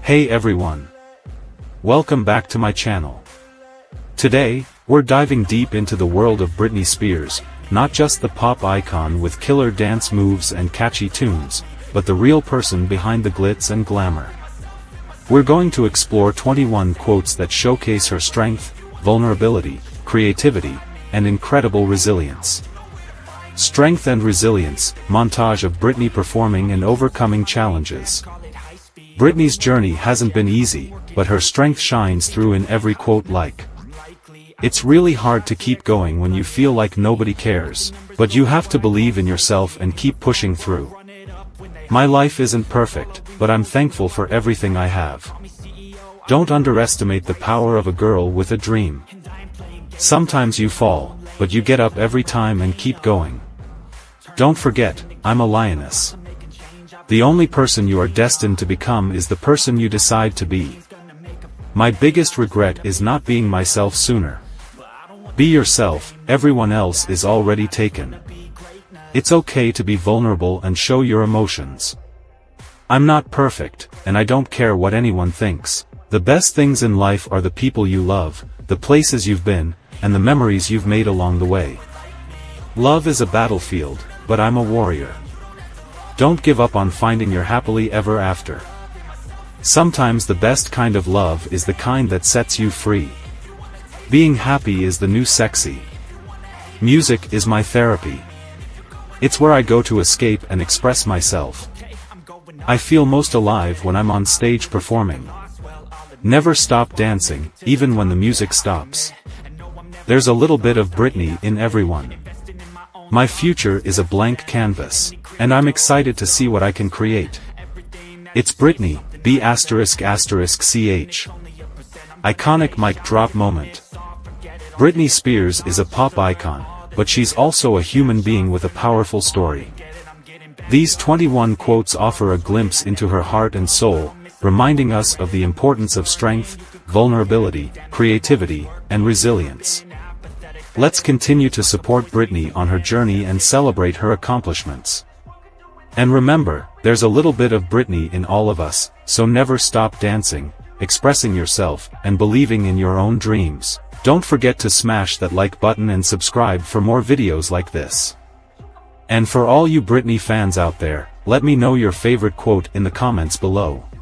Hey everyone! Welcome back to my channel. Today, we're diving deep into the world of Britney Spears, not just the pop icon with killer dance moves and catchy tunes, but the real person behind the glitz and glamour. We're going to explore 21 quotes that showcase her strength, vulnerability, creativity, and incredible resilience. Strength and Resilience, montage of Britney performing and overcoming challenges. Britney's journey hasn't been easy, but her strength shines through in every quote like. It's really hard to keep going when you feel like nobody cares, but you have to believe in yourself and keep pushing through. My life isn't perfect, but I'm thankful for everything I have. Don't underestimate the power of a girl with a dream. Sometimes you fall, but you get up every time and keep going. Don't forget, I'm a lioness. The only person you are destined to become is the person you decide to be. My biggest regret is not being myself sooner. Be yourself, everyone else is already taken. It's okay to be vulnerable and show your emotions. I'm not perfect, and I don't care what anyone thinks. The best things in life are the people you love, the places you've been, and the memories you've made along the way. Love is a battlefield, but I'm a warrior. Don't give up on finding your happily ever after. Sometimes the best kind of love is the kind that sets you free. Being happy is the new sexy. Music is my therapy. It's where I go to escape and express myself. I feel most alive when I'm on stage performing. Never stop dancing, even when the music stops. There's a little bit of Britney in everyone. My future is a blank canvas, and I'm excited to see what I can create. It's Britney, B******ch. Iconic mic drop moment. Britney Spears is a pop icon, but she's also a human being with a powerful story. These 21 quotes offer a glimpse into her heart and soul, reminding us of the importance of strength, vulnerability, creativity, and resilience. Let's continue to support Britney on her journey and celebrate her accomplishments. And remember, there's a little bit of Britney in all of us, so never stop dancing, expressing yourself, and believing in your own dreams. Don't forget to smash that like button and subscribe for more videos like this. And for all you Britney fans out there, let me know your favorite quote in the comments below.